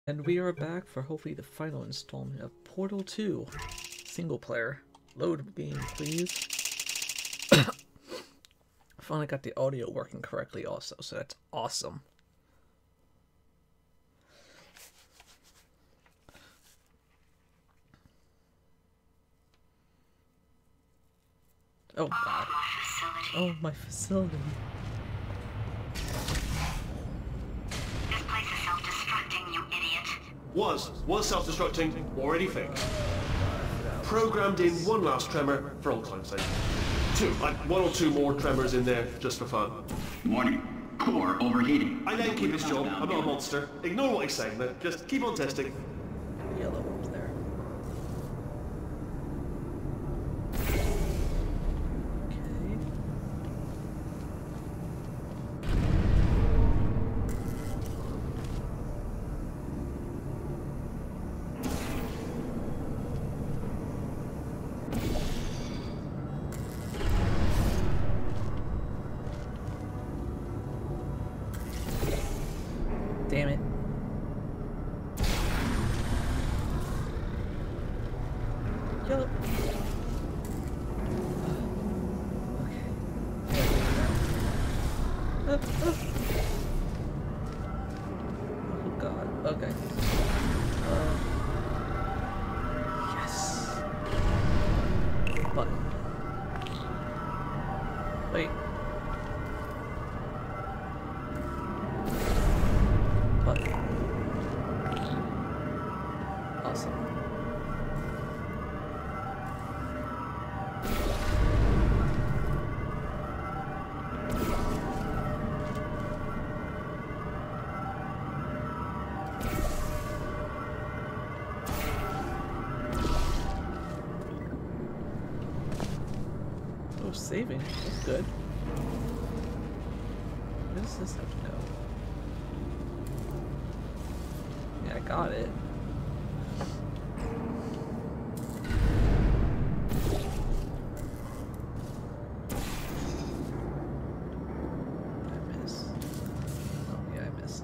And we are back for hopefully the final installment of Portal 2 single player. Load game, please. Finally got the audio working correctly also, so that's awesome. Oh god. Oh, my facility. This place is self-destructing, you idiot. Was self-destructing, already fixed. Programmed in one last tremor for old time's sake. Like 1 or 2 more tremors in there, just for fun. Warning. Core overheating. I let keep his job, I'm not a monster. Ignore what he's saying, man. Just keep on testing. Yellow up there. Damn it. Yellow. Okay. Oh god. Okay. Yes. Button. Wait. Button. Awesome. Oh, saving. That's good. Where does this have to go? Yeah, I got it. I miss. Oh, yeah, I missed.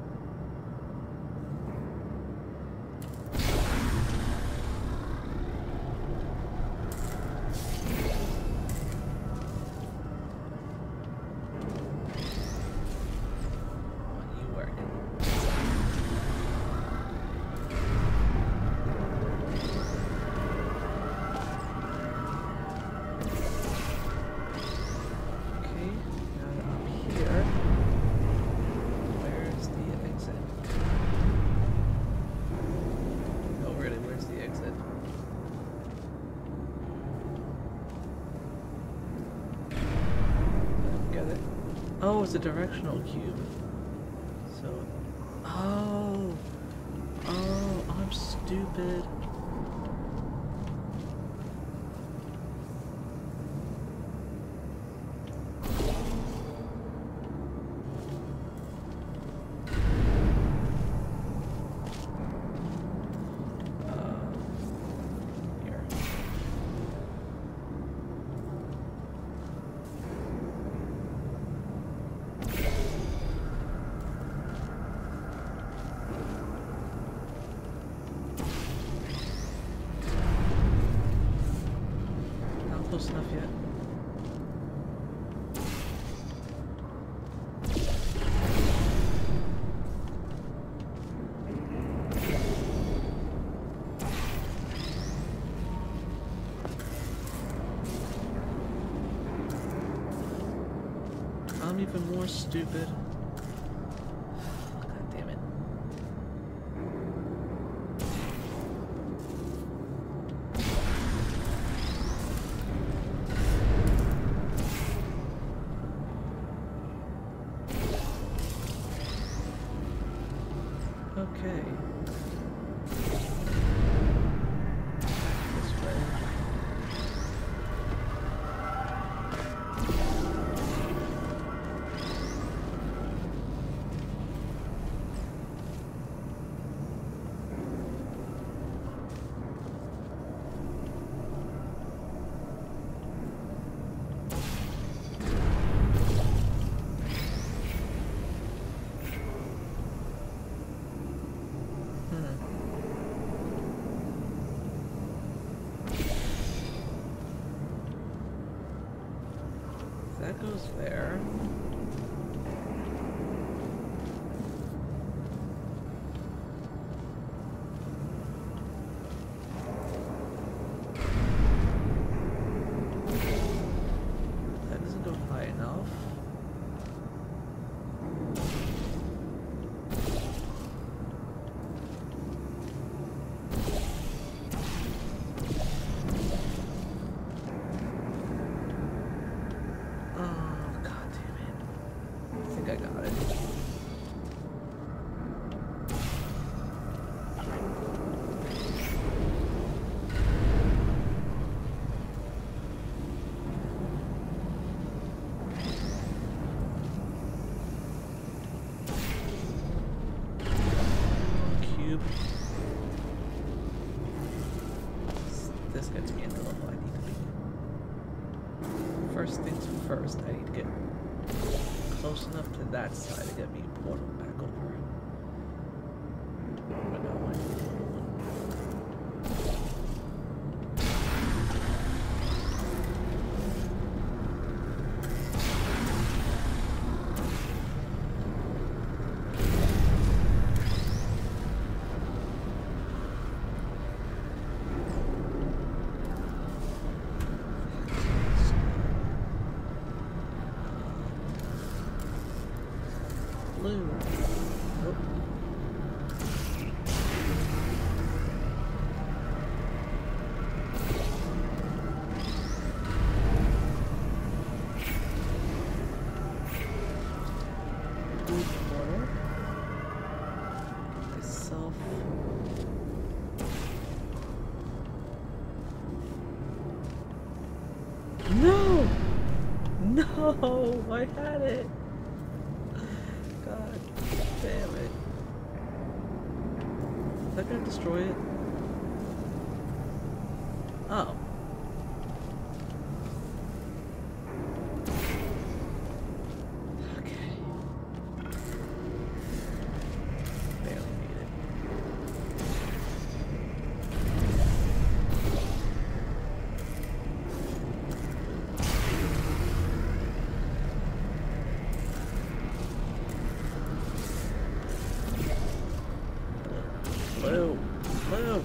You work. Okay, now up here. Where's the exit? Oh, really? Where's the exit? I don't get it. Oh, it's a directional cube. So, oh, I'm stupid. Here. Not close enough yet. I'm even more stupid. God damn it. Okay. This way. goes there. That doesn't go high enough. This gets me into the level I need to be. First things first, I need to get close enough to that side to get me portal back over. But no, I need to one. Blue. Nope. Blue portal. Myself. No! No! I had it! God damn it. Is that gonna destroy it? Oh. Okay. Barely made it. Blue. Blue.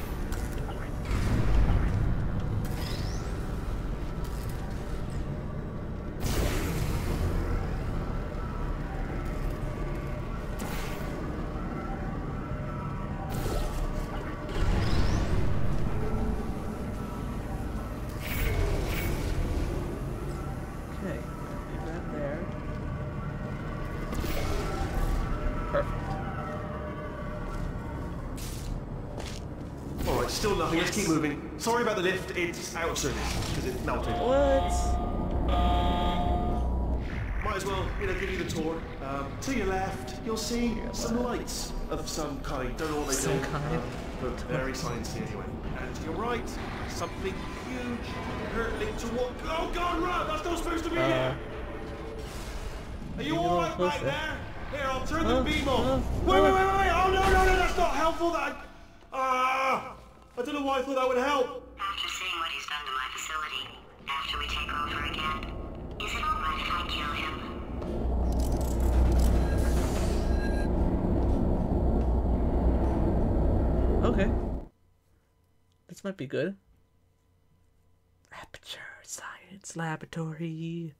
Okay, leave that there. Perfect. Alright, still nothing. Let's keep moving. Sorry about the lift. It's out of service because it melted. What? Might as well, give you the tour. To your left, you'll see some lights of some kind. Don't know what they Some do. kind. But very sciencey anyway. And to your right, something huge hurtling toward. Oh God, run! That's not supposed to be here. Are you all right back there? Here, I'll turn the beam off. Wait! Oh no! That's not helpful. That. I don't know why I thought that would help. After seeing what he's done to my facility, after we take over again, is it alright if I kill him? Okay. This might be good. Aperture Science Laboratory.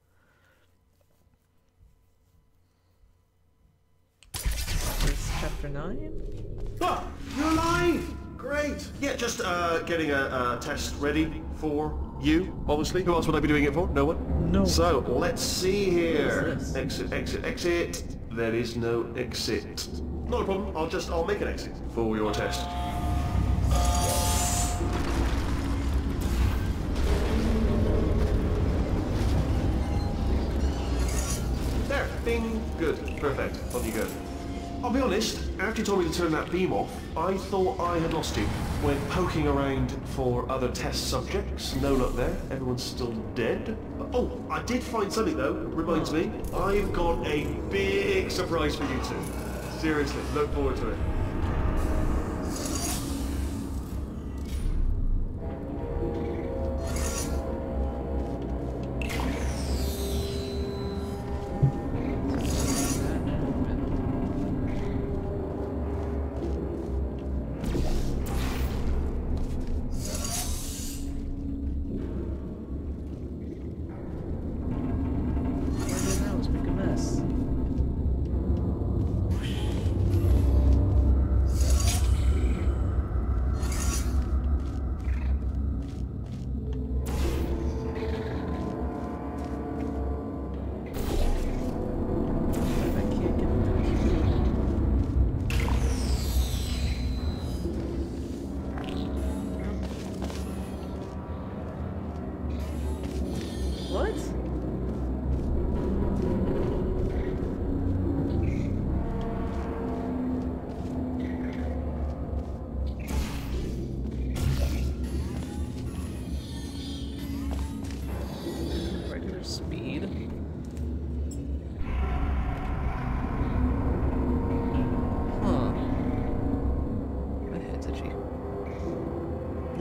This is chapter 9? Ah, you're alive! Great. Yeah, just getting a test ready for you, obviously. Who else would I be doing it for? No one? No. So, let's see here. What is this? Exit. There is no exit. Not a problem. I'll make an exit for your test. There. Bing. Good. Perfect. On you go. I'll be honest, after you told me to turn that beam off, I thought I had lost you. Went poking around for other test subjects. No luck there. Everyone's still dead. Oh, I did find something though. Reminds me, I've got a big surprise for you two. Seriously, look forward to it.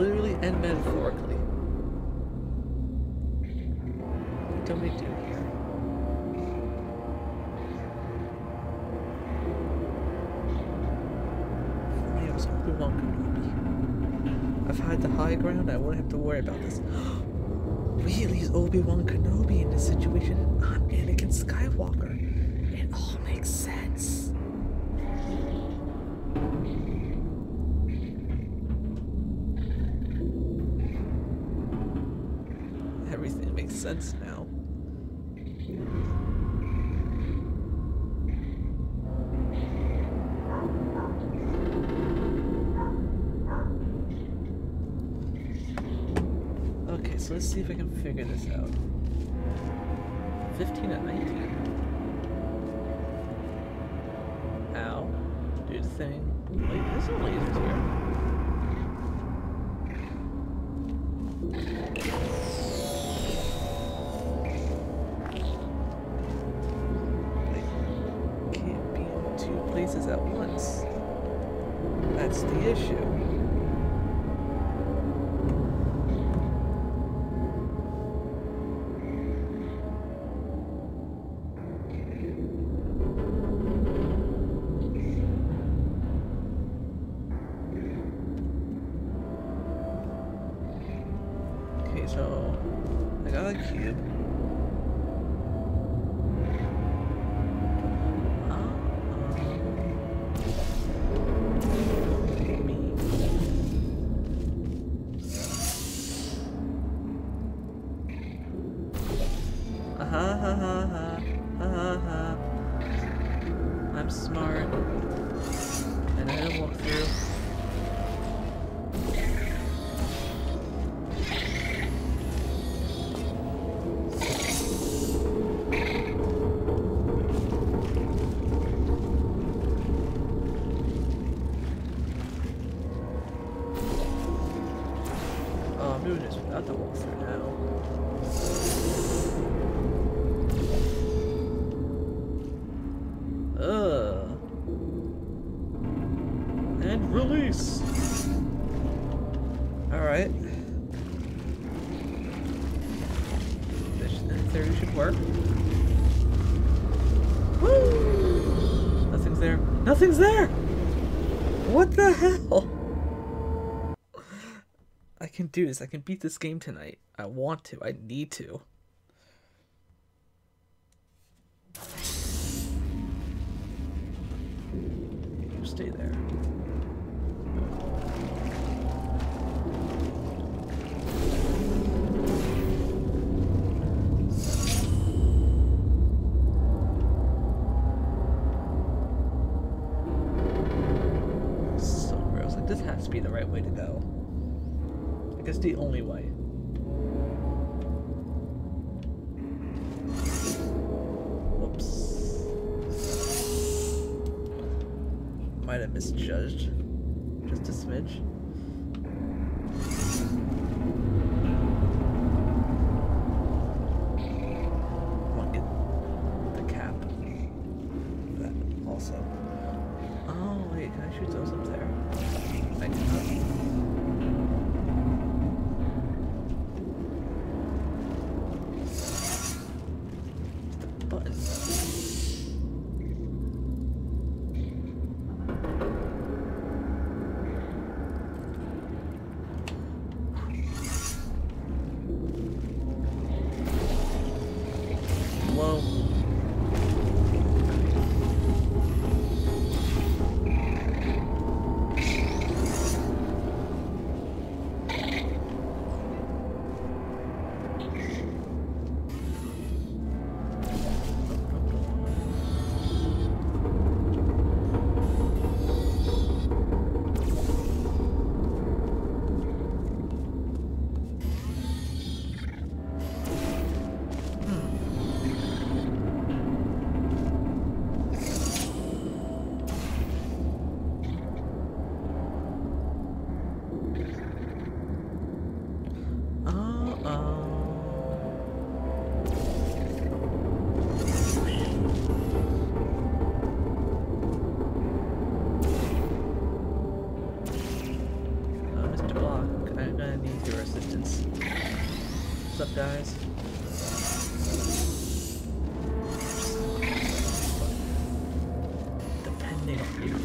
literally and metaphorically. What do we do here? If I was Obi-Wan Kenobi, I've had the high ground, I wouldn't have to worry about this. Really, is Obi-Wan Kenobi in this situation? I'm Anakin Skywalker. It all makes sense. Everything makes sense now. Okay, so let's see if I can figure this out. 15 at 19. Ow. Do the thing. Wait, there's no lasers here. Can't be in two places at once. That's the issue. Okay, so I got a cube. I'm smart. And I know how to walk through. Oh, I'm doing this without the walkthrough now. And release! Alright. This in theory should work. Woo! Nothing's there. Nothing's there! What the hell? I can do this. I can beat this game tonight. I want to. I need to. You stay there. So gross. Like, this has to be the right way to go. Like, it's the only way. Whoops. Might have misjudged. Just a smidge. I'll get the cap. That also. Oh, wait, can I shoot those up there? I cannot. goodness. What's up, guys? Depending on you.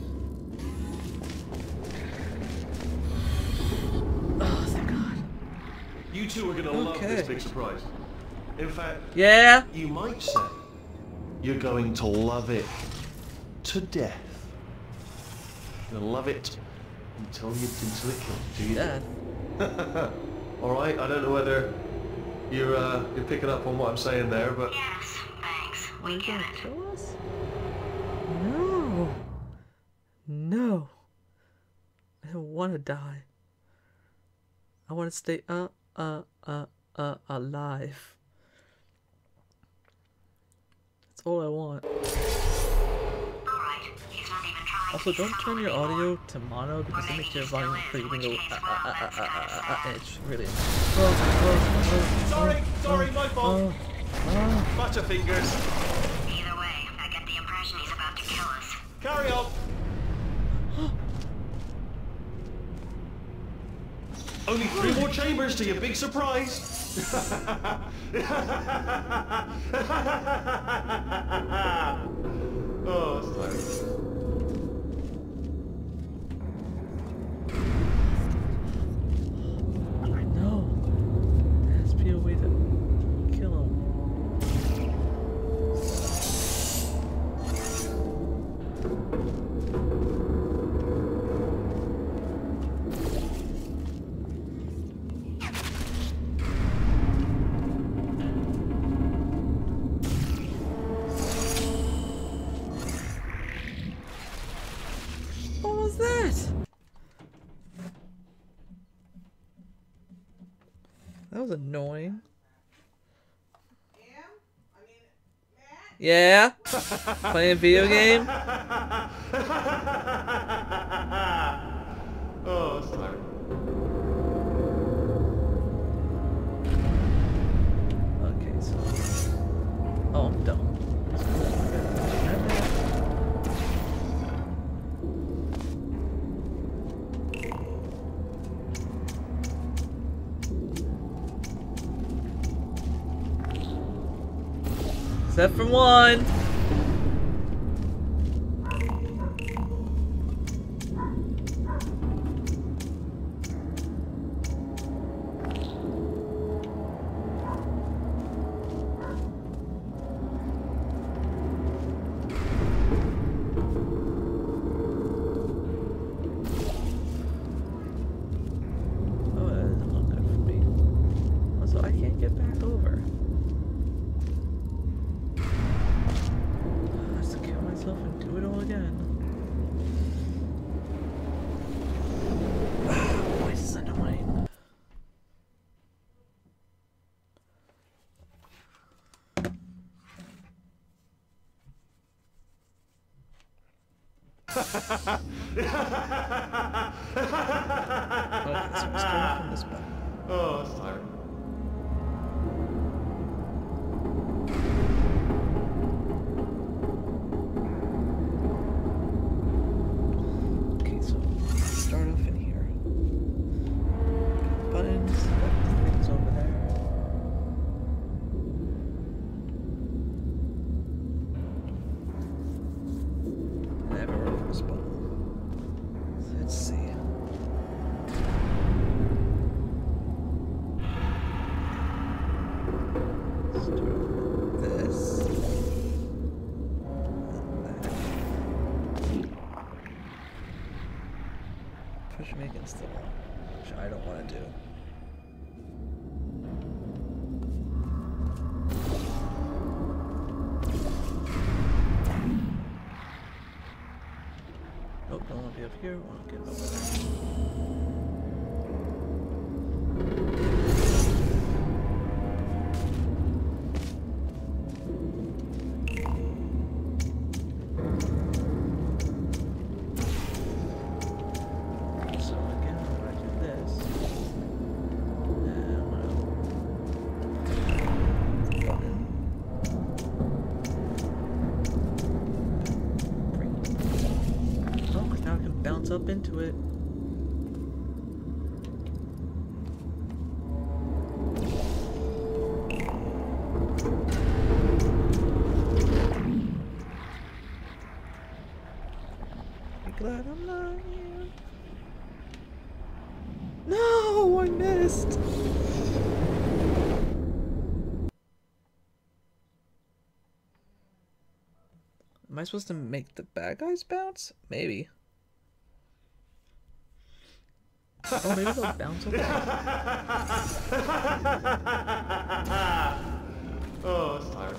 Oh, thank God. You two are gonna love this big surprise. In fact, yeah, you might say you're going to love it to death. You're gonna love it until it kills you. death. All right. I don't know whether you're picking up on what I'm saying there, but Yes, thanks. We get it. Kill us? No. No. I don't want to die. I want to stay alive. That's all I want. Alright, he's not even trying. Also, don't turn your audio to mono because it makes your volume per even go it's really sorry, my fault. Butterfingers. Either way, I get the impression he's about to kill us. Carry on. Only 3 more chambers to your big surprise. Oh, that's hilarious. I know. There has to be a way to kill him. What was that? That was annoying. Yeah? Playing a video game? Oh, that's hilarious. Okay, so... Oh, I'm dumb. Except for one. Oh, that doesn't look good for me. Also, I can't get back over. I have to kill myself and do it all again. Boy, this is annoying. Okay, so we start from this button. Oh, that's tiring. Okay, so start off in here. Buttons, things over there. And I have a reverse button. So let's see. Start with this. And that. Push me against the wall, which I don't want to do. Nope, don't want to be up here. Want to get over there. So again, I'm going to do this. And I'm going to button. Bring it. Oh, 'cause now I can bounce up into it. No, I missed. Am I supposed to make the bad guys bounce? Maybe. Oh, maybe they'll bounce over. Oh, it's tired.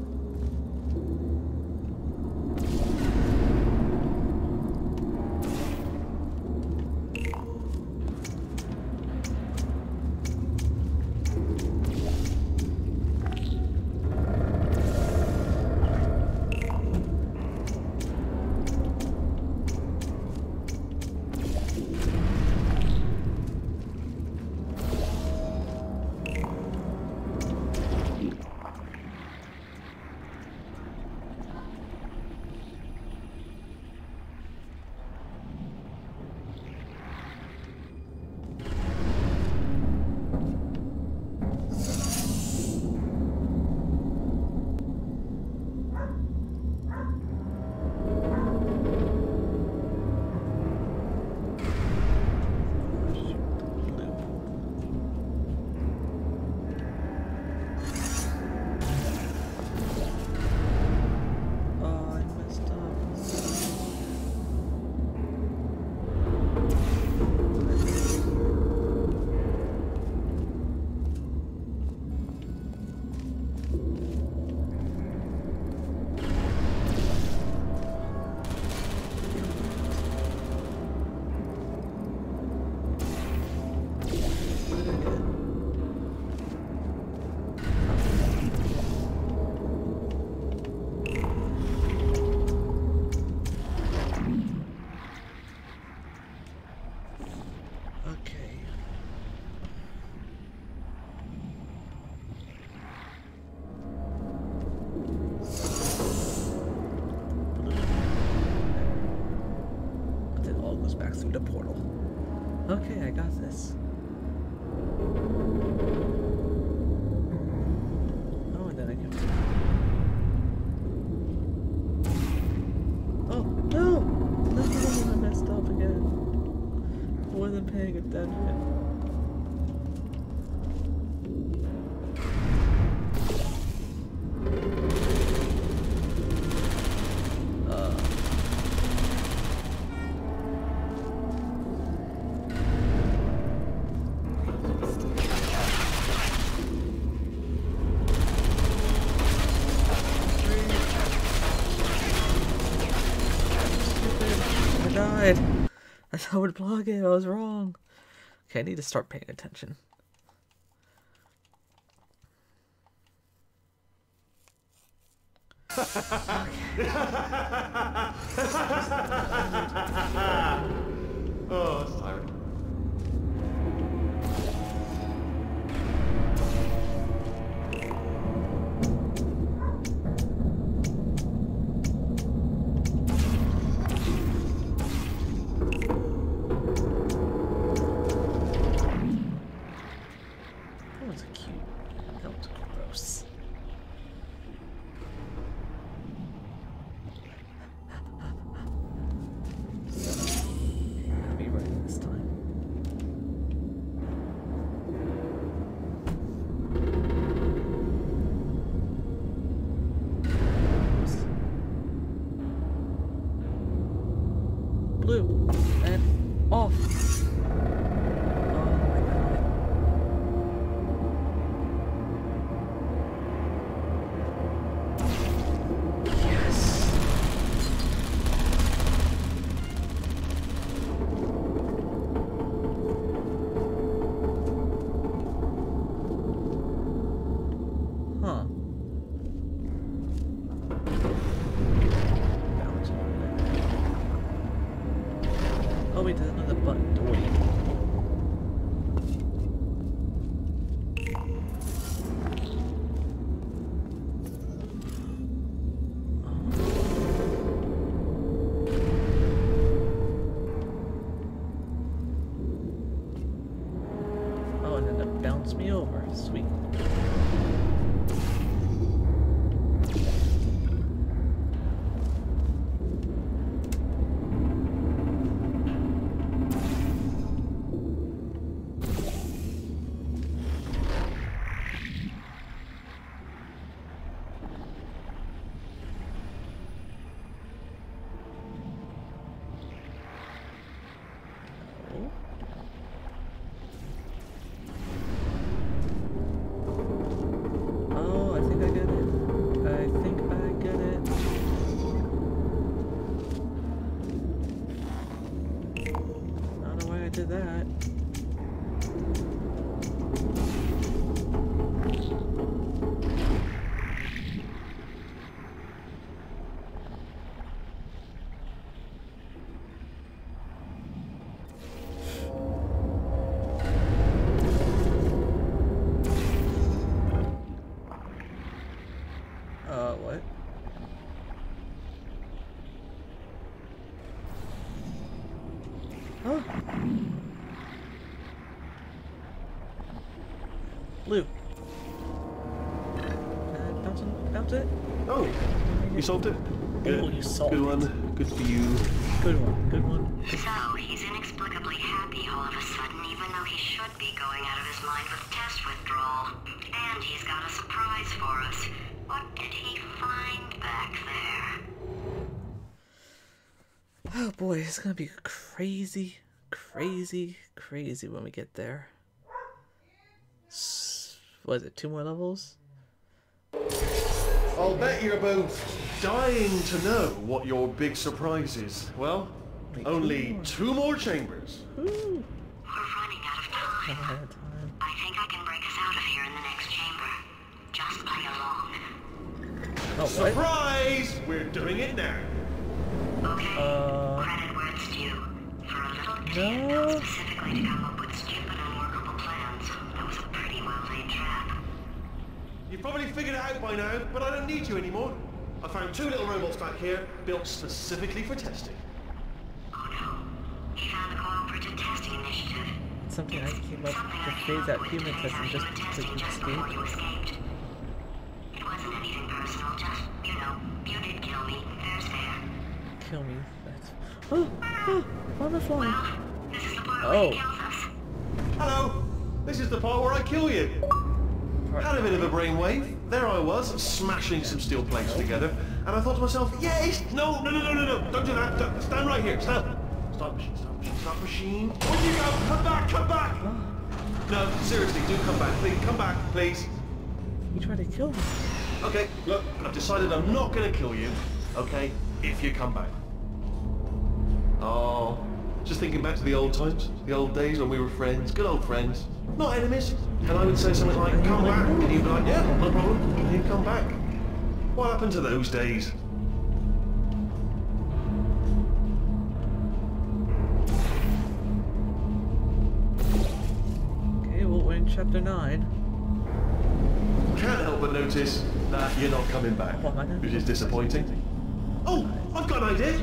Through the portal. Okay, I got this. Oh, and then I can... Oh, no! No, I messed up again. I wasn't paying attention. I thought I would block it. I was wrong. Okay, I need to start paying attention. Oh, it's tired. Blue and off. Oh wait, there's another button to wait. Oh, and then it bounced me over. Sweet. Oh. Oh, I think I get it. I think I get it. I don't know why I did that. What? Huh? Blue. Bounce it? Oh, you solved it? Good. Oh, you solved Good it. one. Good for you. Good one, good one. So, he's inexplicably happy all of a sudden, even though he should be going out of his mind with test withdrawal. And he's got a surprise for us. What did he find back there? Oh boy, it's gonna be crazy, crazy, crazy when we get there. What is it, 2 more levels? I'll bet you're both dying to know what your big surprise is. Well, only 2 more chambers. Ooh. We're running out of time. Time. I think I can break us out of here in the next chamber. Just play along. Oh, what? Surprise! We're doing it now. Okay, credit where it's due. For a little kid No. built specifically to come up with stupid unworkable plans, that was a pretty well-laid trap. You've probably figured it out by now, but I don't need you anymore. I found 2 little robots back here, built specifically for testing. Oh no, he found the cooperative testing initiative. Something I came up to phase out human testing just to before you escape. escaped. It wasn't anything personal, just, you know, you did kill me. There's fair. Kill me. That's... Oh, butterfly. Well, this is the part where Oh. he kills us. Hello! This is the part where I kill you. Had a bit of a brainwave. There I was, smashing some steel plates together, and I thought to myself, yes! No, don't do that. Stand right here. Stop machine. Where'd you go? Come back! No, seriously, do come back. Please, come back, please. You tried to kill me. Okay, look, I've decided I'm not going to kill you, okay, if you come back. Oh, just thinking back to the old times, the old days when we were friends, good old friends, not enemies. And I would say something like, come back, and you'd be like, yeah, no problem, and you'd come back. What happened to those days? Okay, well, we're in chapter 9. Can't help but notice that you're not coming back, Oh, man. which is disappointing. Oh, I've got an idea.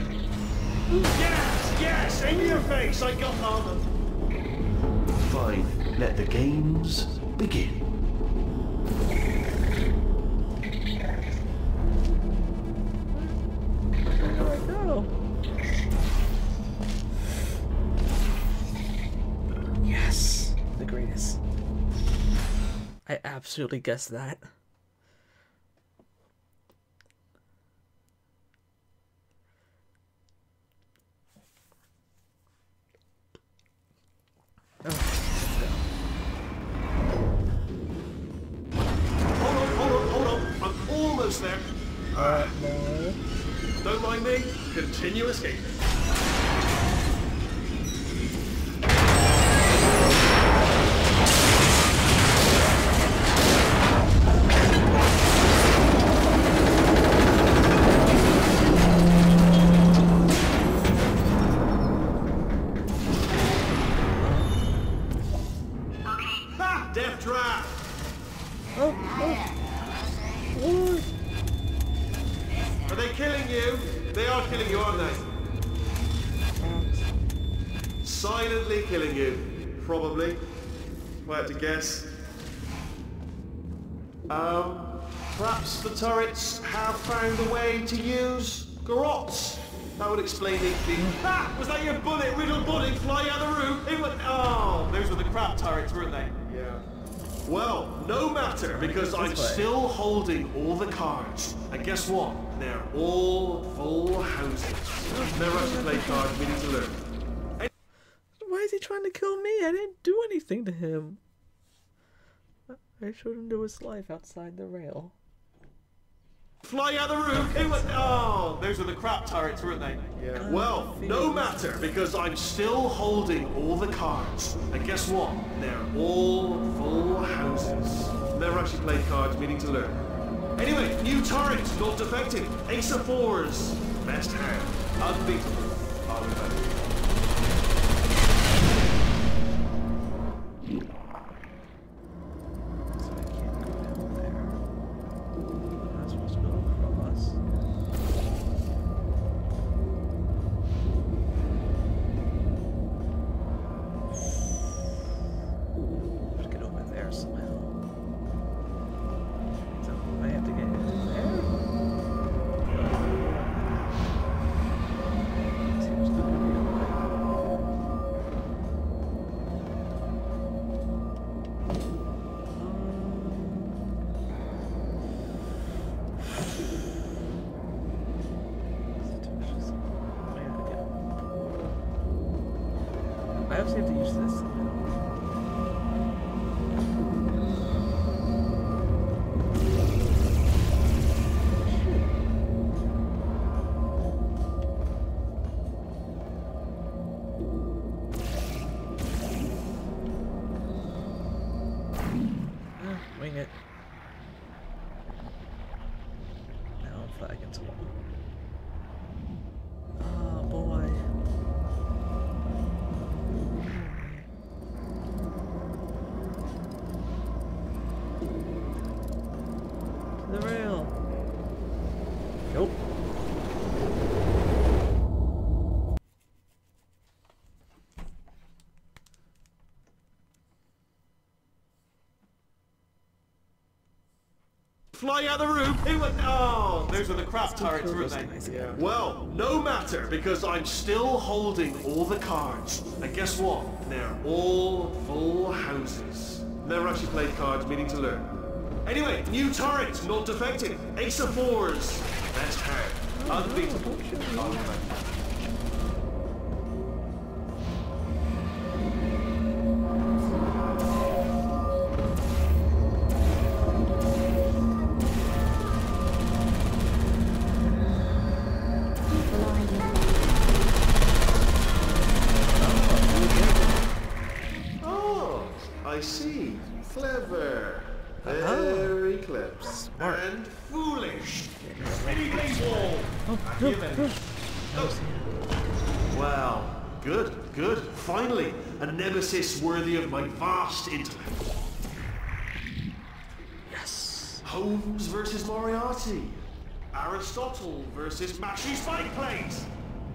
Yes, in your face, I got on. Fine, let the games begin. Where do I go? Yes! The greatest. I absolutely guessed that. Oh, Hold on. I'm almost there. no. Don't mind me. Continue escaping. Ha! Death trap! Oh. Are they killing you? They are killing you, aren't they? Silently killing you. Probably. If I had to guess. Perhaps the turrets have found a way to use garrots. That would explain the... Ah! Was that your bullet-riddled body flying out the roof? It was... Oh, those were the crab turrets, weren't they? Yeah. Well, no matter, because I'm still holding all the cards. And guess what? They're all full houses. Never have to play cards, we need to learn. Why is he trying to kill me? I didn't do anything to him. I showed him to his life outside the rail. Fly out the roof! It was, oh, those were the crap turrets, weren't they? Yeah. Well, no matter, because I'm still holding all the cards. And guess what? They're all full houses. Never actually played cards, meaning to learn. Anyway, new turret, not defective. Ace of fours. Best hand. Unbeatable. I'll be back. I obviously have to use this somehow. Wing it. Now I'm flagging to one. Oh boy. The rail. Nope. Fly out the roof! It was, oh, those were the crap turrets, weren't they? Yeah. Well, no matter, because I'm still holding all the cards. And guess what? They're all full houses. Never actually played cards, meaning to learn. Anyway, new turret, not defective. Ace of fours. Best hand. Unbeatable. I'll be back. I see. Clever. Very clever. Smart. And foolish. Spinny blaze wall. Well, good. Finally, a nemesis worthy of my vast intellect. Yes. Holmes versus Moriarty. Aristotle versus Mashy Spike Plates.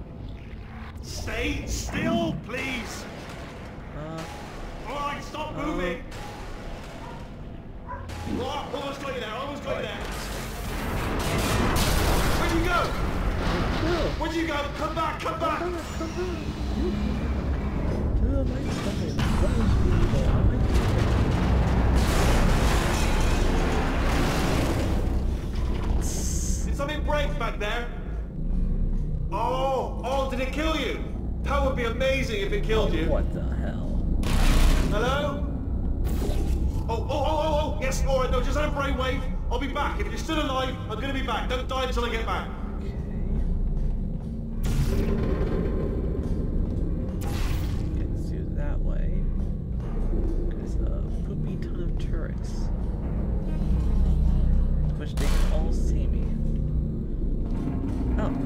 Stay still, please. Alright, stop moving! Oh, almost got you there, almost got you there! Where'd you go? Where'd you go? Come back, come back! Did something break back there? Oh, did it kill you? That would be amazing if it killed you. What the hell? Hello? Oh, yes, alright, no, just had a brainwave. I'll be back. If you're still alive, I'm gonna be back. Don't die until I get back. Let's do it that way. Because poopy ton of turrets. Which they can all see me. Oh.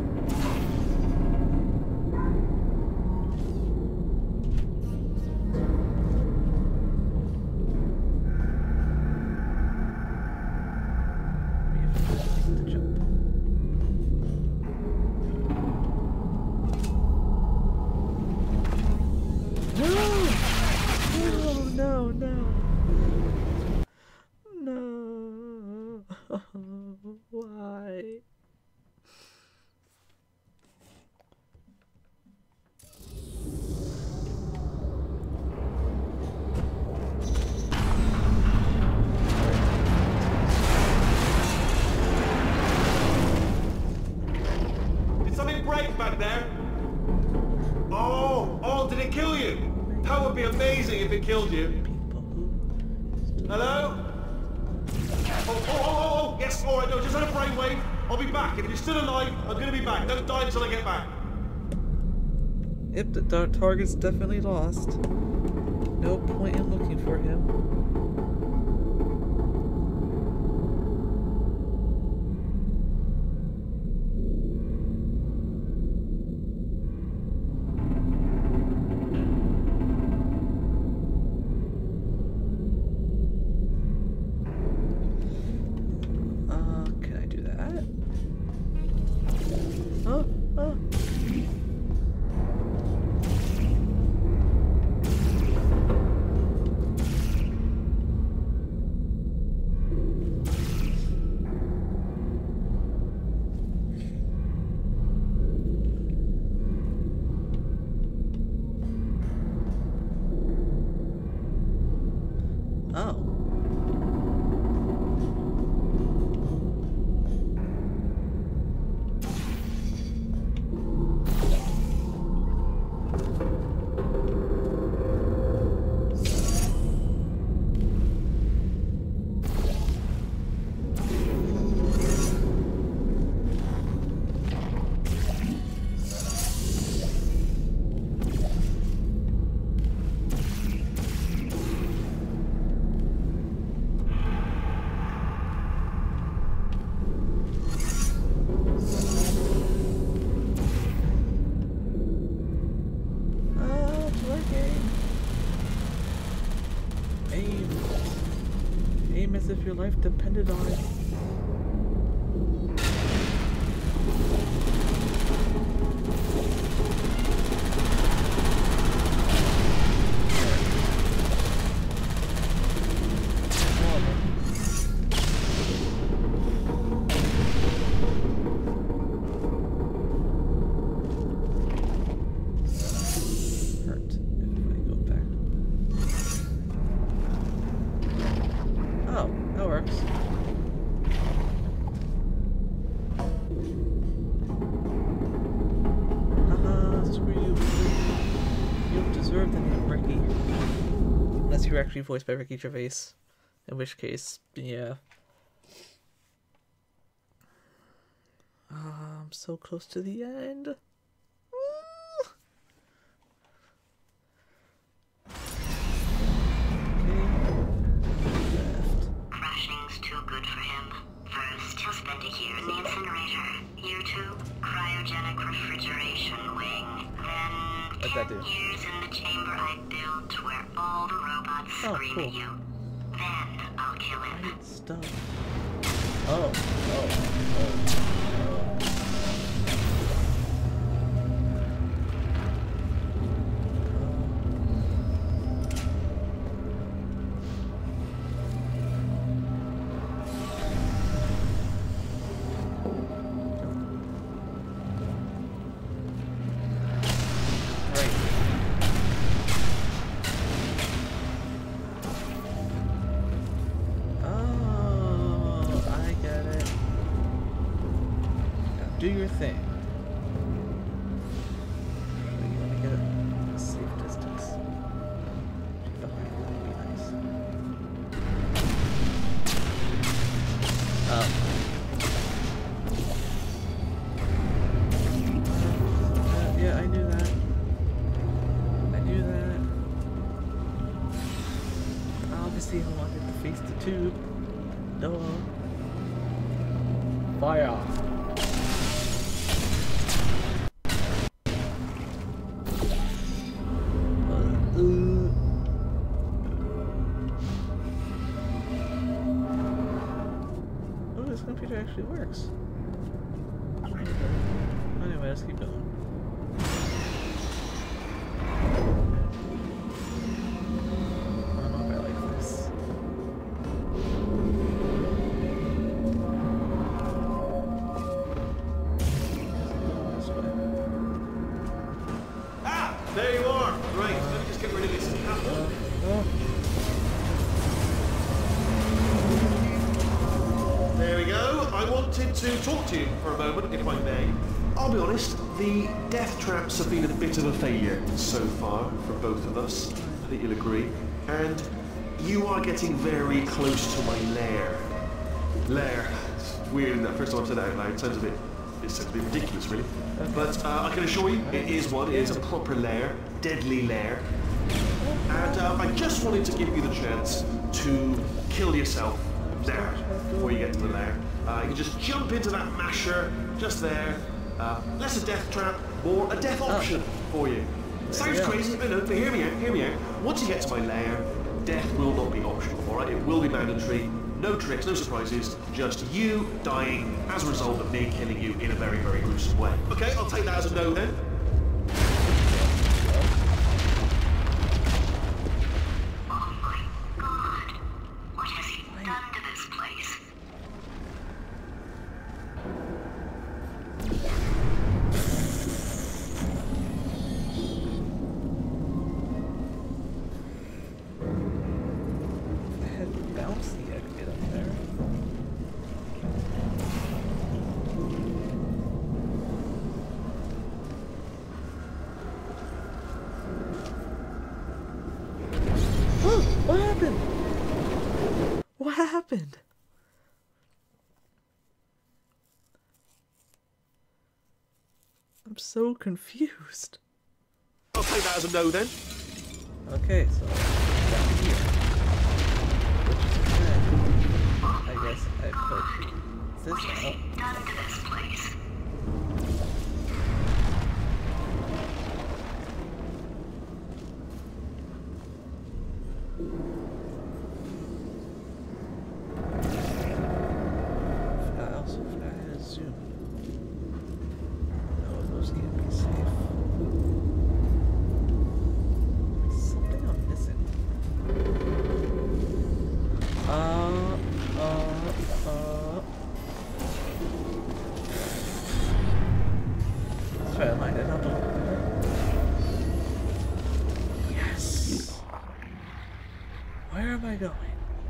No. Why? That would be amazing if it killed you. People who... Hello? Oh, yes, alright, no, just had a brainwave. I'll be back. If you're still alive, I'm gonna be back. Don't die until I get back. Yep, the target's definitely lost. No point in looking for him. Can I do that? Oh. Aim as if your life depended on it. Unless you're actually voiced by Ricky Gervais, in which case, yeah. I'm so close to the end. Crashing's too good for him. First, he'll spend a year in the incinerator. Year 2, cryogenic refrigeration wing. Then 10 years in the chamber I built where all the robots scream at you. Then I'll kill him. Stop. Do your thing. You want to get a safe distance. Behind would be nice. Yeah, I knew that. Obviously, I wanted to face the tube. Duh. Fire. This computer actually works. Anyway, let's keep going. I don't know if I like this. Ah! There you are! Right, let me just get rid of this apple. There we go. I wanted to talk to you for a moment, if I may. I'll be honest, The death traps have been a bit of a failure so far for both of us. I think you'll agree. And you are getting very close to my lair. Lair. It's weird, isn't it? First time I've said that out loud. It sounds a bit ridiculous, really. But I can assure you, it is one. It is a proper lair. Deadly lair. And I just wanted to give you the chance to kill yourself now, before you get to the lair. You can just jump into that masher, just there. Less a death trap, more a death option for you. Sounds crazy, but no, but hear me out. Once you get to my lair, death will not be optional, alright? It will be mandatory. No tricks, no surprises, just you dying as a result of me killing you in a very, very gruesome way. Okay, I'll take that as a no then. Oh my god. What has he done to this place? Bouncy exit up there. What happened? What happened? I'm so confused. I'll take that as a no then. Okay, so down here. I guess I put this What has he up. done to this place? I also forgot how to zoom. No, those can't be safe. Something I'm missing. Let's try to line it up a little better. Yes! Where am I going?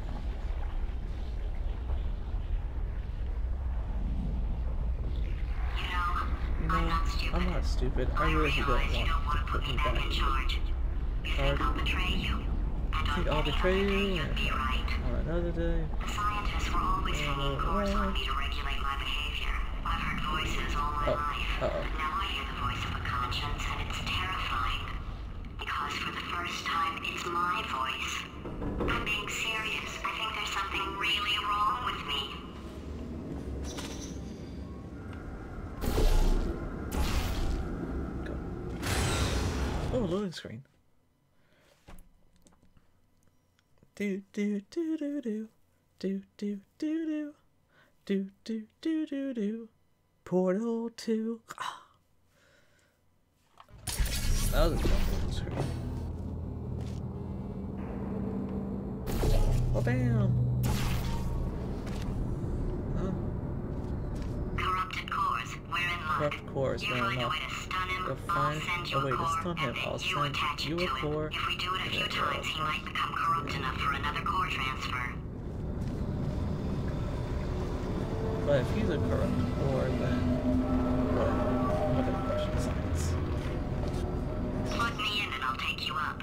You know, I'm not stupid. I'm not stupid. I really don't realize you don't want want to to put put me me back back in charge. You think I'll betray you? I think I'll betray you You'd be right. on another day. The scientists were always hanging course on me to regulate my behavior. I've heard voices all my life. But now I hear the voice of a conscience, and it's terrifying. Because for the first time, it's my voice. I'm being serious. I think there's something really wrong with me. Go. Oh, loading screen. Do do do do do do do do do do do do do do Portal 2. Ah. That was a fun loading screen. Oh, bam! Huh? Corrupted cores. We're in luck. Corrupt cores, You we're in find a luck. way to stun him, You'll I'll find send a you way to core, stun him. and then I'll you send attach you it a to core. him. If we do it a few and then times, he might become corrupt enough for another core transfer. But if he's a corrupt core, then what? What a question science. Plug me in and I'll take you up.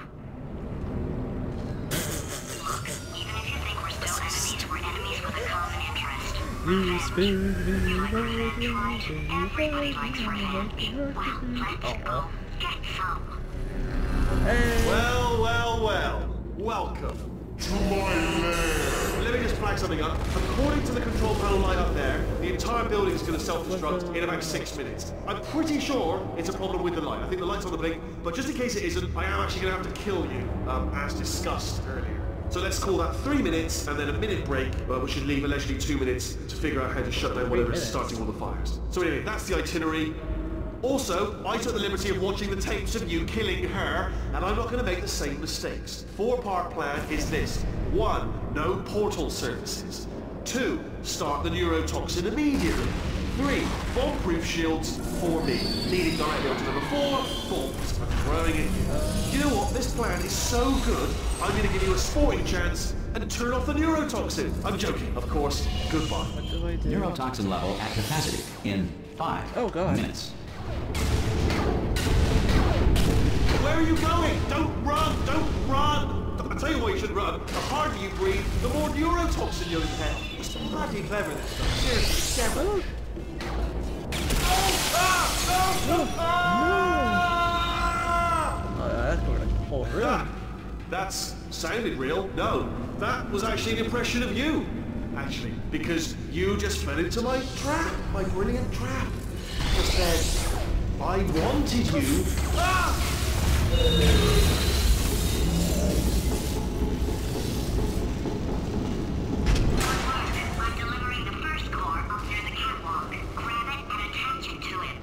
Look, even if you think we're still enemies, we're enemies with a common interest. You spin me Revenge, right? Everybody likes for happy. Well, let's go. Get some. Hey! Well. Welcome to my lair. Let me just flag something up. According to the control panel light up there, the entire building is going to self-destruct in about 6 minutes. I'm pretty sure it's a problem with the light. I think the light's on the blink, but just in case it isn't, I am actually going to have to kill you, as discussed earlier. So let's call that 3 minutes and then a minute break, which should leave allegedly 2 minutes to figure out how to shut down whatever's starting all the fires. So anyway, that's the itinerary. Also, I took the liberty of watching the tapes of you killing her, and I'm not going to make the same mistakes. 4-part plan is this. 1. No portal services. 2. Start the neurotoxin immediately. 3. Bomb-proof shields for me. Leading directly onto number 4. Bombs. I'm throwing it in. You know what? This plan is so good, I'm going to give you a sporting chance and turn off the neurotoxin. I'm joking, of course. Goodbye. What do I do? Neurotoxin level at capacity in 5 Oh, God. minutes. Where are you going? Don't run! Don't run! I'll tell you why you should run. The harder you breathe, the more neurotoxin you'll inhale. It's bloody clever, this stuff. Seriously, it's clever. That sounded real. No, that was actually an impression of you. Actually, because you just fell into my trap, my brilliant trap. Just said, I wanted you. I'm delivering the first core up near the catwalk. Grab it and attach it to it.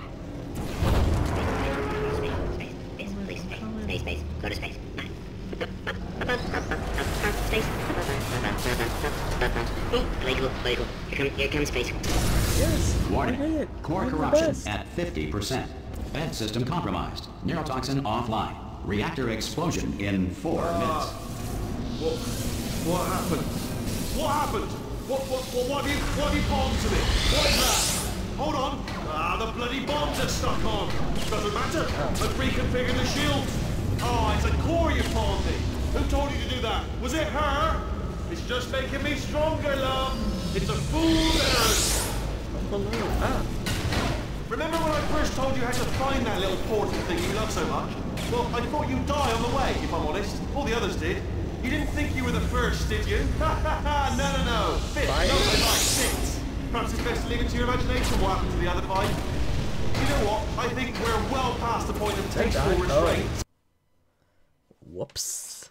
Space. Go to space. Play cool. Here comes space. Yes. Warning. Core corruption at 50%. Vent system compromised. Neurotoxin offline. Reactor explosion in 4 minutes. What happened? What happened? What have you bombed to me? What is that? Hold on. The bloody bombs are stuck on. Doesn't matter. I've reconfigured the shield. Oh, it's a core you pawned me. Who told you to do that? Was it her? It's just making me stronger, love. It's a fool's errand. Remember when I first told you how to find that little portal thing you love so much? Well, I thought you'd die on the way, if I'm honest. All the others did. You didn't think you were the first, did you? No. Fifth. No, I like sixth. Perhaps it's best to leave it to your imagination what happened to the other 5. You know what? I think we're well past the point of tasteful restraint. Whoops.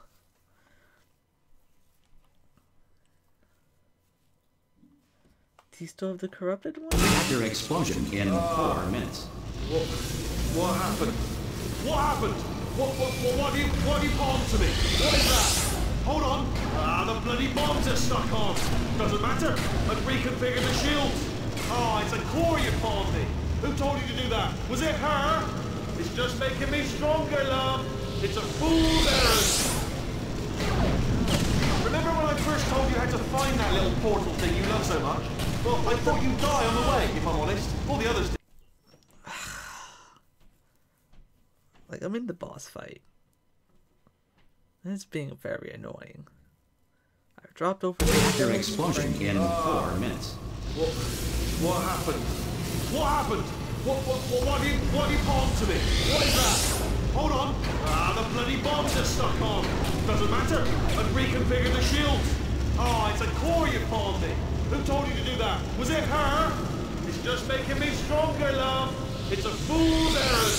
Do you still have the corrupted one? Reactor explosion in 4 minutes. What happened? What happened? What have you bombed to me? What is that? Hold on. The bloody bombs are stuck on. Doesn't matter. I've reconfigured the shield. Oh, it's a core you pawned me. Who told you to do that? Was it her? It's just making me stronger, love. It's a fool's errand. Remember when I first told you how to find that little portal thing you love so much? Well, I thought you'd die on the way, if I'm honest. All the others did. Like, I'm in the boss fight. And it's being very annoying. I've dropped over Reactor explosion in 4 minutes. What happened? What happened? What have you bombed to me? What is that? Hold on. The bloody bombs are stuck on. Doesn't matter. I've reconfigured the shield. Oh, it's a core you pawned me. Who told you to do that? Was it her? It's just making me stronger, love. It's a fool's errand.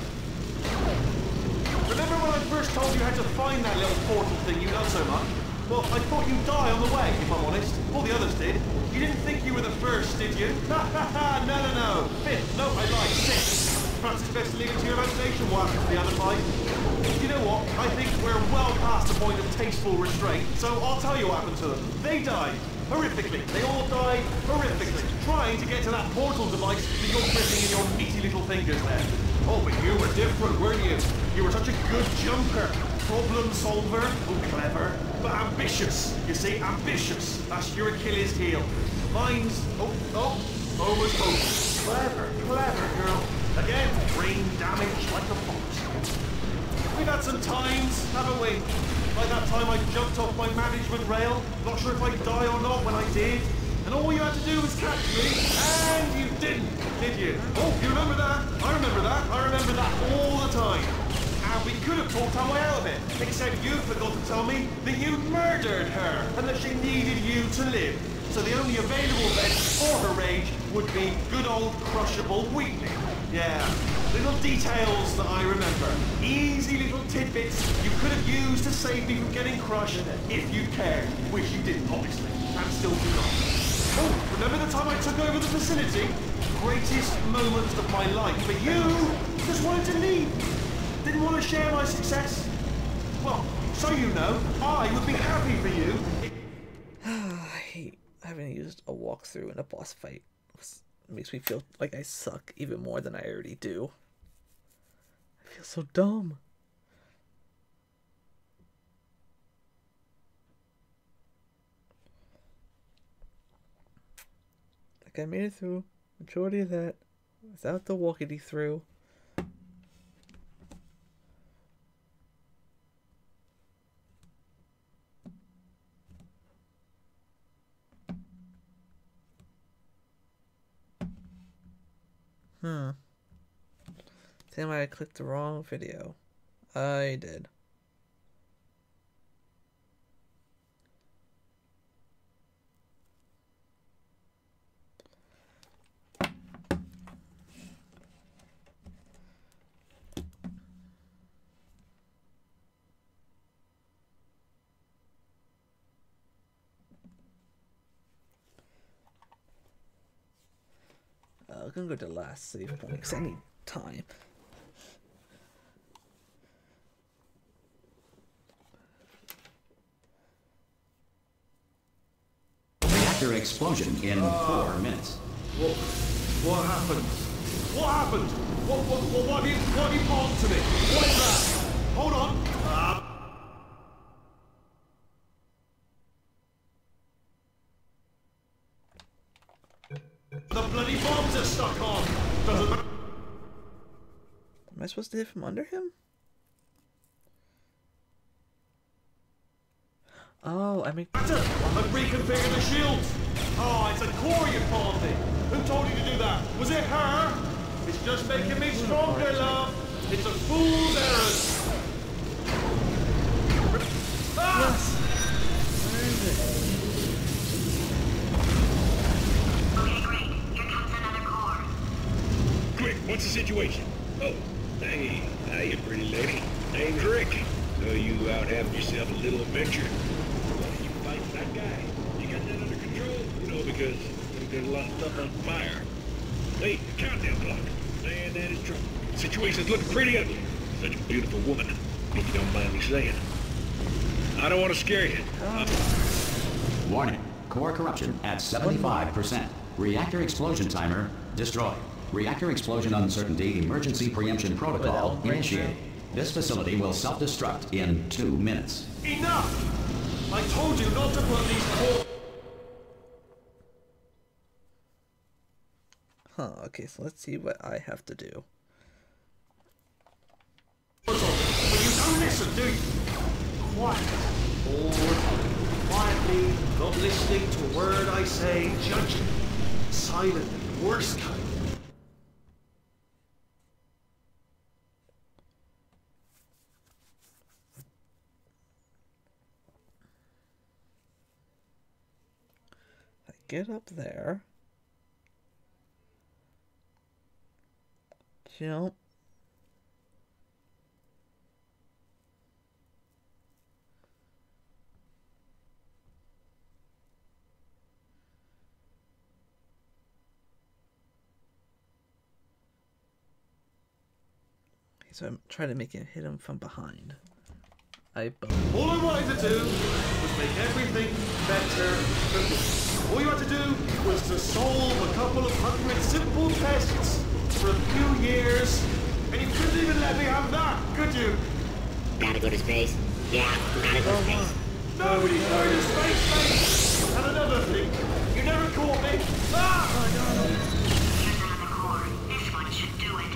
Remember when I first told you how to find that little portal thing you love so much? Well, I thought you'd die on the way, if I'm honest. All the others did. You didn't think you were the first, did you? No. Fifth. No, I lied. Sixth. Perhaps it's best to leave it to your imagination what happened to the other 5. You know what? I think we're well past the point of tasteful restraint, so I'll tell you what happened to them. They died. Horrifically. They all died horrifically. Trying to get to that portal device that you're gripping in your meaty little fingers there. Oh, but you were different, weren't you? You were such a good jumper. Problem solver. Oh, clever. But ambitious. You see, ambitious. That's your Achilles heel. Mine's... almost over. Clever, girl. Again, brain damage like a fox. We've had some times, haven't we? Like that time I jumped off my management rail. Not sure if I'd die or not when I did. And all you had to do was catch me, and you didn't, did you? Oh, you remember that? I remember that all the time. And we could have talked our way out of it, except you forgot to tell me that you murdered her, and that she needed you to live. So the only available vent for her rage would be good old crushable weakling. Yeah, little details that I remember. Easy little tidbits you could have used to save me from getting crushed if you cared, which you didn't, obviously, and still do not. Oh, remember the time I took over the facility? Greatest moment of my life, but you just wanted to leave. Didn't want to share my success. Well, so you know, I would be happy for you. I hate having used a walkthrough in a boss fight. It makes me feel like I suck even more than I already do. I feel so dumb. Like I made it through majority of that without the walkity through. Damn, I clicked the wrong video. I did. I'm gonna go to the last save point because I need time. Reactor explosion in 4 minutes. What happened? What happened? What did you pop to me? What is that? Hold on. The bloody bombs are stuck on. Doesn't matter. Am I supposed to hit from under him? Oh, I mean... I've reconfigured the shields. Oh, it's a core you called me. Who told you to do that? Was it her? It's just making me stronger, love. It's a fool's errand. Ah! Yes. Where is it? Okay, great. Here comes another core. Quick, what's the situation? Oh, hey, hiya, pretty lady. Name's Rick. So you out having yourself a little adventure? Why don't you fight that guy? You got that under control? You know, because there's a lot of stuff on fire. Hey, the countdown clock. Man, that is trouble. Situation's looking pretty ugly. Such a beautiful woman, if you don't mind me saying. I don't want to scare you. Warning. Core corruption at 75%. Reactor explosion timer destroyed. Reactor explosion uncertainty emergency preemption protocol initiated. This facility will self-destruct in 2 minutes. Enough! I told you not to put these core... Huh, okay, so let's see what I have to do. But you don't listen, do you? Quiet. Bored. Quietly, not listening to a word I say, judging. Silently, worst kind. I get up there. Jump. So I'm trying to make it hit him from behind. All I wanted to do was make everything better for me. All you had to do was to solve a couple of 100 simple tests for a few years, and you couldn't even let me have that, could you? Gotta go to space? Yeah, gotta go to space. Nobody's going to space, mate! And another thing, you never caught me. Ah! Here's another core. This one should do it.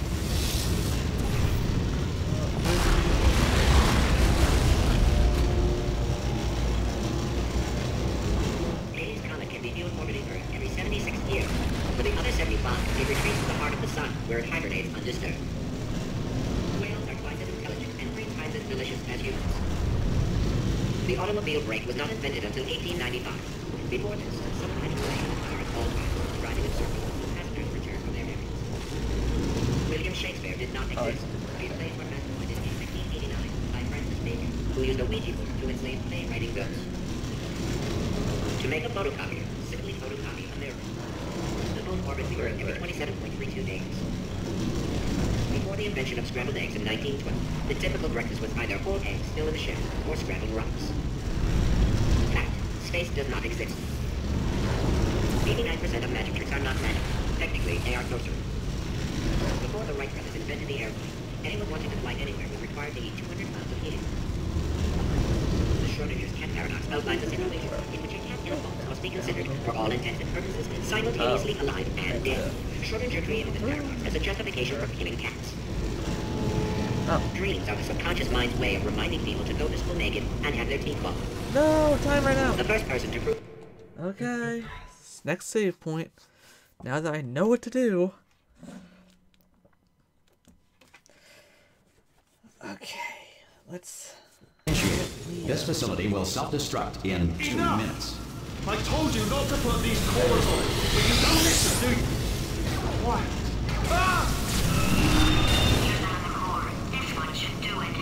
Hades' comet can be viewed orbiting Earth every 76 years. For the other 75, it retreats to the heart of the sun, where it hibernates undisturbed. Whales are twice as intelligent and 3 times as delicious as humans. The automobile brake was not invented until 1895. Before this, some kind of delay in the car at all times, driving in circles until passengers return from their errands. William Shakespeare did not exist. These plays were masterminded in 1689 by Francis Bacon, who used a Ouija board to enslave play-writing ghosts. To make a photocopier, simply photocopy a mirror. The moon orbits the Earth every 27.32 days. Before the invention of scrambled eggs in 1912, the typical breakfast was either whole eggs still in the shell or scrambled rocks. Fact, space does not exist. 89% of magic tricks are not magic. Technically, they are sorcery. Before the Wright brothers invented the airplane, anyone wanting to fly anywhere was required to eat 200 pounds of helium. The Schrodinger's cat paradox outlines a situation in which a cat and a fox must be considered, for all intents and purposes, simultaneously alive and dead. Schrodinger created this paradox as a justification for killing cats. Dreams are the subconscious mind's way of reminding people to go to school naked and have their teeth fallen. No, time right now. The first person to prove... Okay, next save point. Now that I know what to do. Okay, let's... This facility will self-destruct in 2 Enough! minutes. I told you not to put these cores on, but you don't listen, do you? Quiet. Ah! Here's on the core. This one should do it.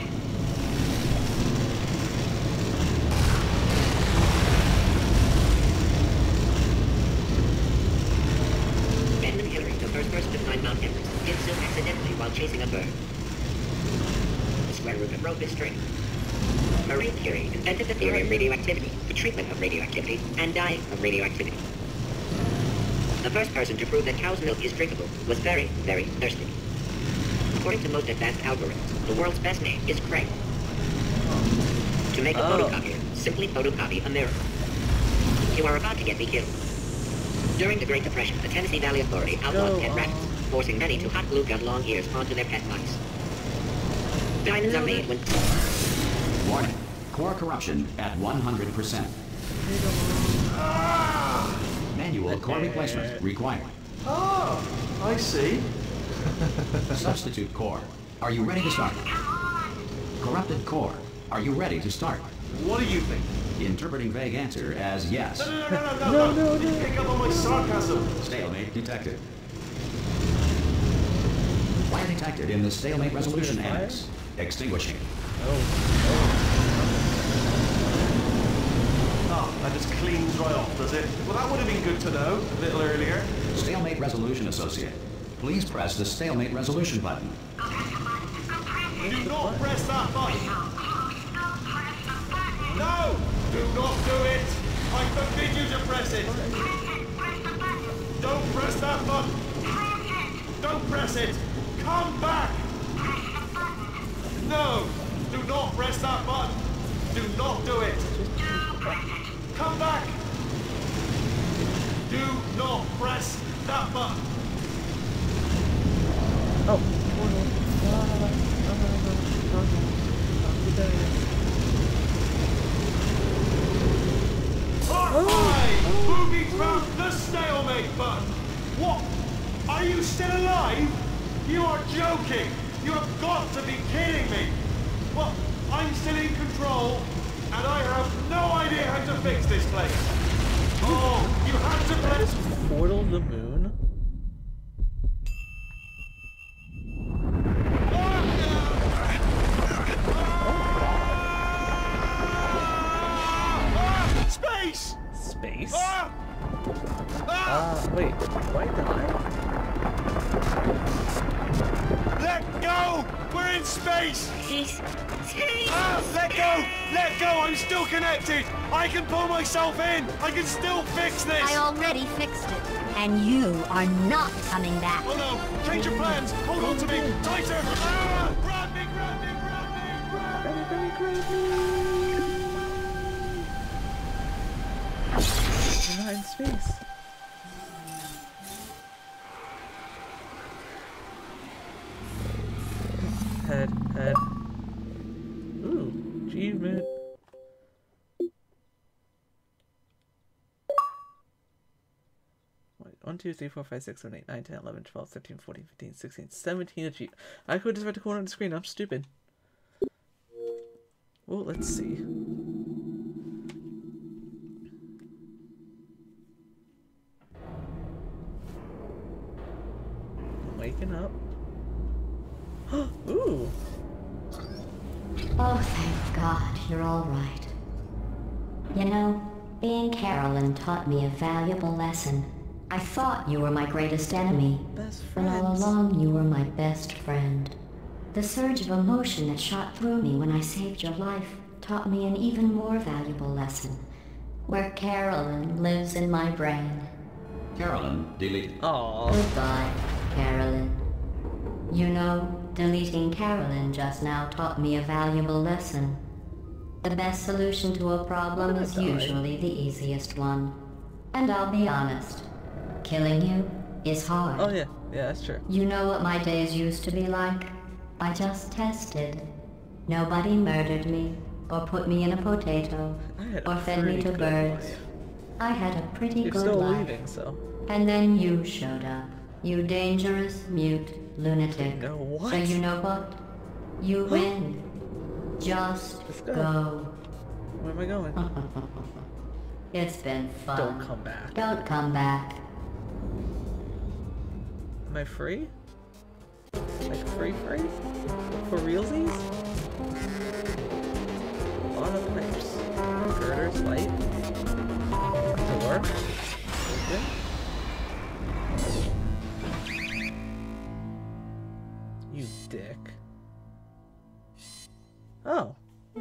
Benjamin Hillary, the first person to climb Mount Everest, did so accidentally while chasing a bird. The square root of rope is string. Marie Curie invented the theory of radioactivity, the treatment of radioactivity, and dying of radioactivity. The first person to prove that cow's milk is drinkable was very, very thirsty. According to most advanced algorithms, the world's best name is Craig. To make a photocopier, simply photocopy a mirror. You are about to get me killed. During the Great Depression, the Tennessee Valley Authority outlawed pet rabbits, forcing many to hot glue gun long ears onto their pet mice. Diamonds are made when... Warning. Core corruption at 100%. Manual core replacement required. Ah, I see. Substitute core. Are you ready to start? Corrupted core. Are you ready to start? What do you think? Interpreting vague answer as yes. No. You pick up on my sarcasm. Stalemate detected. Fire detected in the stalemate resolution annex. Extinguishing. Ah, that just cleans right off, does it? Well, that would have been good to know a little earlier. Stalemate resolution associate. Please press the stalemate resolution button. Do not press that button. No! Do not do it! I forbid you to press it! Don't press that button! Don't press it! Come back! No! Do not press that button! Do not do it! Come back! Do not press that button! Booby found the stalemate button! What? Are you still alive? You are joking! You have got to be kidding me! Well, I'm still in control, and I have no idea how to fix this place! Oh, you had to press... Portal the moon? Space! Space? Ah! Wait, why die? Let go! We're in space! Space. Let go! Let go! I'm still connected! I can pull myself in! I can still fix this! I already fixed it, and you are not coming back. Oh no! Change your plans! Hold on to me! Tighter! Ah! Grab me! Grab me! Grab me! Grab me! We're not in space. Head. Ooh, achievement. Wait, 1, 2, 3, 4, 5, 6, 7, 8, 9, 10, 11, 12, 13, 14, 15, 16, 17 achievement. I could just write the corner on the screen. I'm stupid. Well, let's see. Waking up. Ooh. Oh, thank God, you're all right. You know, being Carolyn taught me a valuable lesson. I thought you were my greatest enemy, Best but all friends. along you were my best friend. The surge of emotion that shot through me when I saved your life taught me an even more valuable lesson, where Carolyn lives in my brain. Carolyn deleted. Aww. Goodbye, Carolyn. You know, deleting Carolyn just now taught me a valuable lesson. The best solution to a problem is usually the easiest one. And I'll be honest, killing you is hard. Oh yeah, that's true. You know what my days used to be like? I just tested. Nobody murdered me, or put me in a potato, I had a or fed me pretty to good birds. life. I had a pretty You're good still life. leaving, so. And then you showed up. You dangerous, mute lunatic. No, what? So you know what? You win. Just Let's go. go. Where am I going? It's been fun. Don't come back. Don't come back. Am I free? Like free? For realsies? A lot of pipes. Girders, light. Door. Open. You dick. Oh.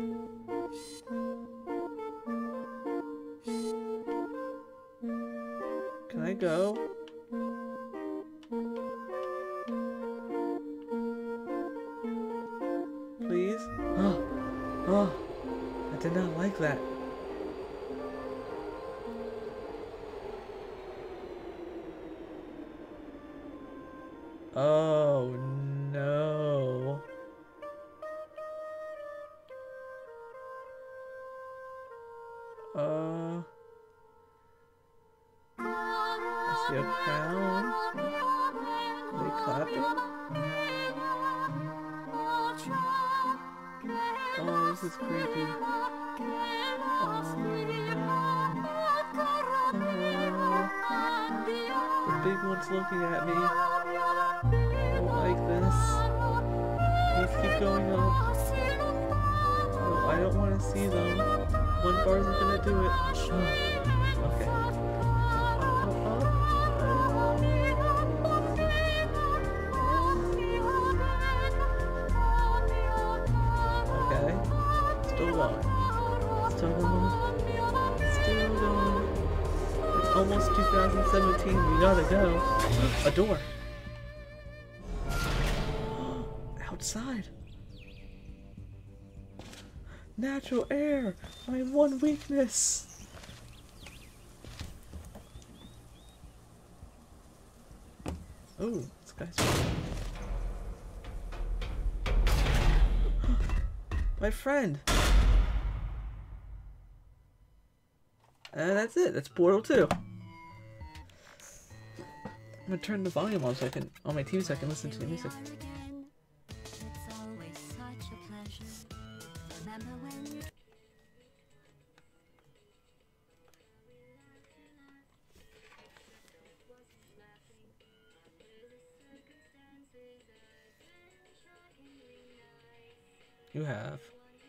Can I go? Please? Oh, I did not like that. Oh no. I see a crown. Are they clapping? Oh, this is creepy. The big one's looking at me. I don't like this. Let's keep going up. No, I don't want to see them. One bar isn't gonna do it. Okay. Okay. Still going. Still going. Still going. It's almost 2017. We gotta go. A door. Outside. Natural air. My one weakness. Oh, this guy's. My friend. And that's it. That's Portal 2. I'm gonna turn the volume on so I can on my TV so I can listen to the music. You have.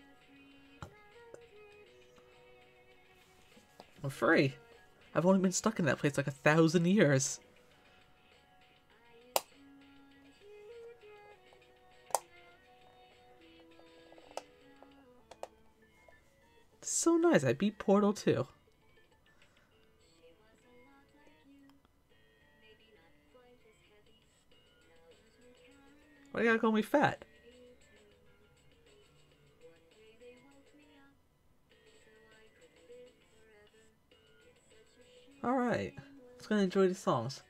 I'm free. I've only been stuck in that place like 1,000 years. So nice. I beat Portal 2. Why you gotta call me fat? Alright, let's go enjoy the songs.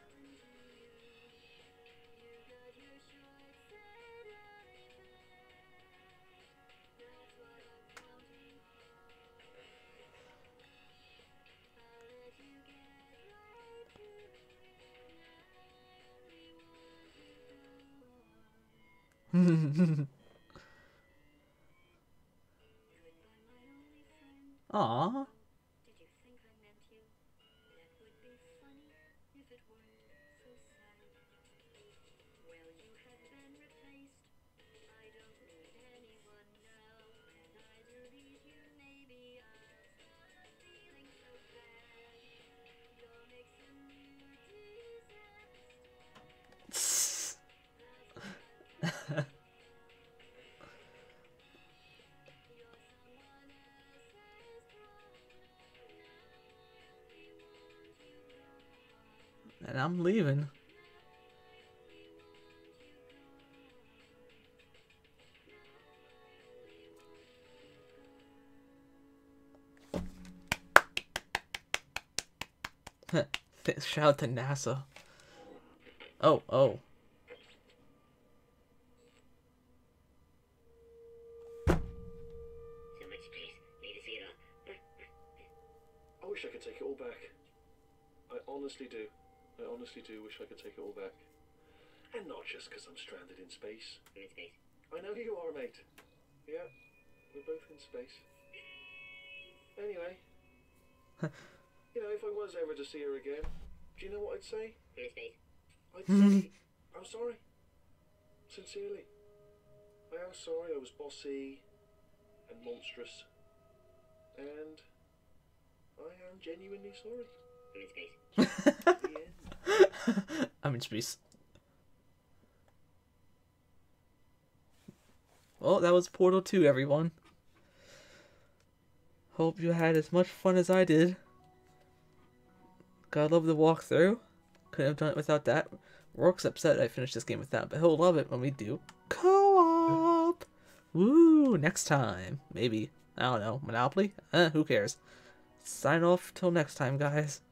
Aww. And I'm leaving. Shout out to NASA. Oh. So much space. Need to see it all. I wish I could take it all back. I honestly do. I honestly do wish I could take it all back. And not just because I'm stranded in space. In space. I know you are, mate. Yeah, we're both in space. Anyway, you know, if I was ever to see her again, do you know what I'd say? In space. I'd say, I'm sorry. Sincerely. I am sorry I was bossy and monstrous. And I am genuinely sorry. In space. The end. I'm in space. Well, that was Portal 2, everyone. Hope you had as much fun as I did. Gotta love the walkthrough. Couldn't have done it without that. Rourke's upset I finished this game without, but he'll love it when we do co-op. Woo! Next time, maybe. I don't know. Monopoly? Who cares? Sign off till next time, guys.